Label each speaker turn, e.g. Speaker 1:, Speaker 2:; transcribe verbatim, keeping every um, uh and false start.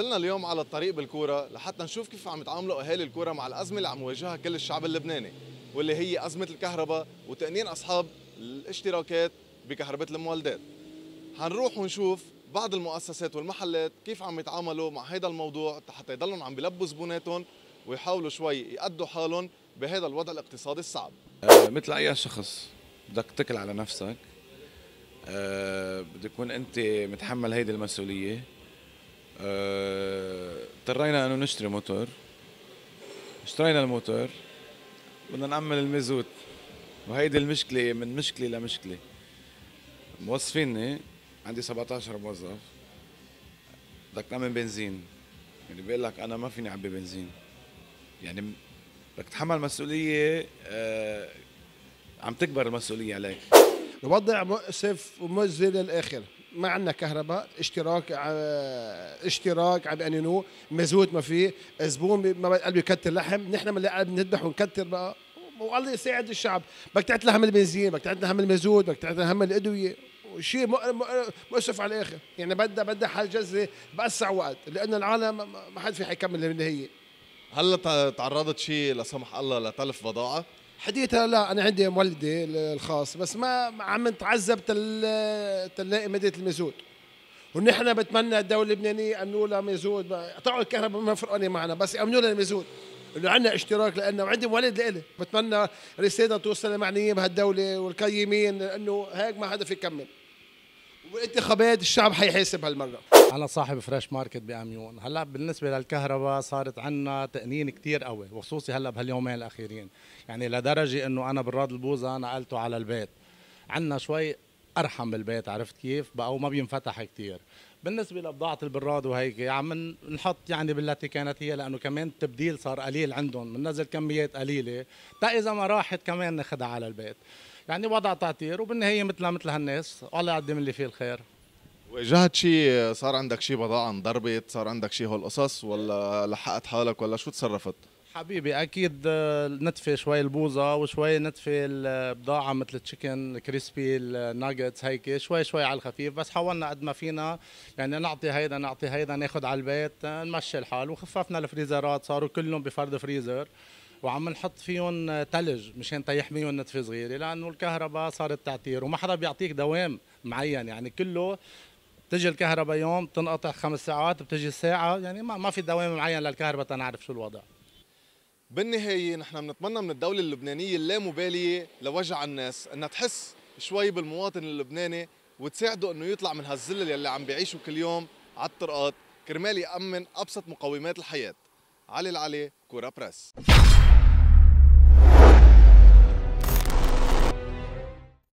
Speaker 1: نزلنا اليوم على الطريق بالكورة لحتى نشوف كيف عم يتعاملوا أهالي الكورة مع الأزمة اللي عم يواجهها كل الشعب اللبناني، واللي هي أزمة الكهرباء وتأنين أصحاب الاشتراكات بكهرباء المولدات. حنروح ونشوف بعض المؤسسات والمحلات كيف عم يتعاملوا مع هذا الموضوع حتى يضلوا عم بيلبوا زبوناتهم ويحاولوا شوي يأدوا حالهم بهذا الوضع الاقتصادي الصعب.
Speaker 2: آه مثل أي شخص بدك تتكل على نفسك، آه بدك تكون أنت متحمل هيدي المسؤولية. آه، اضطرينا انه نشتري موتور، اشترينا الموتور بدنا نعمل المازوت، وهيدي المشكلة من مشكلة لمشكلة. موظفيني عندي سبعطعش موظف، بدك تعمل بنزين، يعني بيقول لك انا ما فيني اعبي بنزين، يعني بدك تتحمل مسؤولية. آه عم تكبر المسؤولية عليك.
Speaker 3: الوضع مؤسف ومزري للاخر، ما عندنا كهرباء، اشتراك ع... اشتراك عم يقننوه، مازوت ما فيه، زبون ما قلب يكتر لحم، نحن بنلاقي بنذبح ونكتر بقى، والله يساعد الشعب. بدك تعتل هم البنزين، بدك تعتل هم المازوت، بدك تعتل هم الادويه، شيء مؤسف على الاخر. يعني بدها بدها حل جذري باسرع وقت، لانه العالم ما حد في حيكمل من هي.
Speaker 1: هل تعرضت شيء لا سمح الله لتلف بضاعه؟
Speaker 3: حديثها لا، انا عندي مولدي الخاص، بس ما عم نتعذب تل تلاقي مادة المازوت. ونحن بتمنى الدوله اللبنانيه امنوا لها مازوت، قطعوا الكهرباء ما فرقانه معنا، بس امنوا لها المازوت انه عندنا اشتراك، لانه عندي مولد لإلي. بتمنى رساله توصل للمعنيين بهالدوله والقيمين، لانه هيك ما حدا في يكمل، والانتخابات الشعب حيحاسب هالمره.
Speaker 4: أنا صاحب فريش ماركت بأميون. هلا بالنسبة للكهرباء صارت عنا تأنين كتير قوي، وخصوصي هلا بهاليومين الأخيرين، يعني لدرجة إنه أنا براد البوزة نقلته على البيت. عنا شوي أرحم بالبيت، عرفت كيف؟ بقى وما بينفتح كتير. بالنسبة لبضاعة البراد وهيك عم نحط يعني بالتي كانت هي، لأنه كمان التبديل صار قليل عندهم، بننزل كميات قليلة، تا إذا ما راحت كمان ناخدها على البيت. يعني وضع تعتير، وبالنهاية مثلها مثل هالناس، الله يقدم اللي فيه الخير.
Speaker 1: واجهت شيء؟ صار عندك شيء بضاعة انضربت؟ صار عندك شيء هالقصص؟ ولا لحقت حالك ولا شو تصرفت؟
Speaker 4: حبيبي اكيد نتفي شوي البوظه وشوي نتفي البضاعه مثل التشيكن كريسبي الناجتس هيك شوي شوي على الخفيف، بس حاولنا قد ما فينا يعني نعطي هيدا نعطي هيدا ناخذ على البيت نمشي الحال. وخففنا الفريزرات، صاروا كلهم بفرد فريزر، وعم نحط فيهم ثلج مشان تيحميهم نتفه صغيره، لانه الكهرباء صارت تعتير وما حدا بيعطيك دوام معين، يعني كله بتجي الكهرباء يوم تنقطع خمس ساعات بتجي ساعه، يعني ما ما في دوام معين للكهرباء تنعرف شو الوضع.
Speaker 1: بالنهاية نحن بنتمنى من الدولة اللبنانية اللامبالية لوجع الناس انها تحس شوي بالمواطن اللبناني وتساعده انه يطلع من هالذل اللي عم بيعيشه كل يوم على الطرقات كرمال يأمن ابسط مقومات الحياة. علي العلي، كورة بريس.